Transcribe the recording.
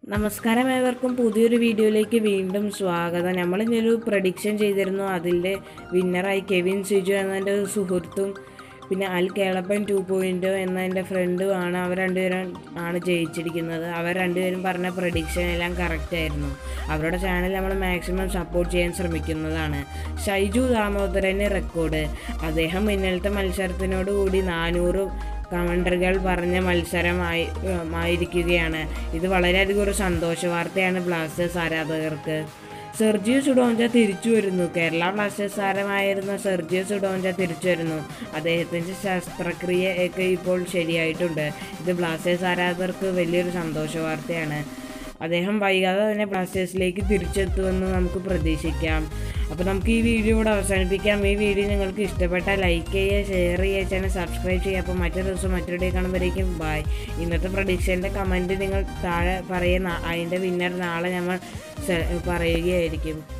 നമസ്കാരം ഏവർക്കും പുതിയൊരു വീഡിയോയിലേക്ക് വീണ്ടും സ്വാഗതം. നമ്മളിന്നൊരു പ്രഡിക്ഷൻ ചെയ്തിരുന്നു. അതിൻ്റെ വിന്നറായി കെവിൻ സിജു എന്നെൻ്റെ ഒരു സുഹൃത്തും പിന്നെ അൽ കേളപ്പൻ 2.0 എന്ന എൻ്റെ ഫ്രണ്ടുമാണ്. അവർ രണ്ടുപേരും ആണ് ജയിച്ചിരിക്കുന്നത്. അവർ രണ്ടുപേരും പറഞ്ഞ പ്രഡിക്ഷൻ എല്ലാം കറക്റ്റായിരുന്നു. അവരുടെ ചാനൽ നമ്മൾ മാക്സിമം സപ്പോർട്ട് ചെയ്യാൻ ശ്രമിക്കുന്നതാണ്. ഷൈജു ദാമോദരന് റെക്കോർഡ്. അദ്ദേഹം ഇന്നലത്തെ മത്സരത്തിനോടുകൂടി 400 കമൻറ്ററുകൾ പറഞ്ഞ മത്സരമായിരിക്കുകയാണ്. ഇത് വളരെയധികം ഒരു സന്തോഷ വാർത്തയാണ് ബ്ലാസ്റ്റേഴ്സ് ആരാധകർക്ക്. സെർജിയോ സുഡോഞ്ച തിരിച്ചു വരുന്നു. കേരള ബ്ലാസ്റ്റേഴ്സ് താരമായിരുന്ന സെർജിയോ സുഡോഞ്ച തിരിച്ചു വരുന്നു. അദ്ദേഹത്തിൻ്റെ ശസ്ത്രക്രിയ ഒക്കെ ഇപ്പോൾ ശരിയായിട്ടുണ്ട്. ഇത് ബ്ലാസ്റ്റേഴ്സ് ആരാധകർക്ക് വലിയൊരു സന്തോഷ വാർത്തയാണ്. അദ്ദേഹം വൈകാതെ തന്നെ ബ്ലാസ്റ്റേഴ്സിലേക്ക് തിരിച്ചെത്തുമെന്ന് നമുക്ക് പ്രതീക്ഷിക്കാം. അപ്പോൾ നമുക്ക് ഈ വീഡിയോ ഇവിടെ അവസാനിപ്പിക്കാം. ഈ വീഡിയോ നിങ്ങൾക്ക് ഇഷ്ടപ്പെട്ടാൽ ലൈക്ക് ചെയ്യുക, ഷെയർ ചെയ്യുക, ചാനൽ സബ്സ്ക്രൈബ് ചെയ്യുക. അപ്പോൾ മറ്റൊരു ദിവസം മറ്റൊരു ഡേ കാണുമ്പോഴേക്കും ബൈ. ഇന്നത്തെ പ്രഡിക്ഷൻ്റെ കമൻറ്റ് നിങ്ങൾ താഴെ പറയുന്ന അതിൻ്റെ വിന്നർ നാളെ നമ്മൾ പറയുകയായിരിക്കും.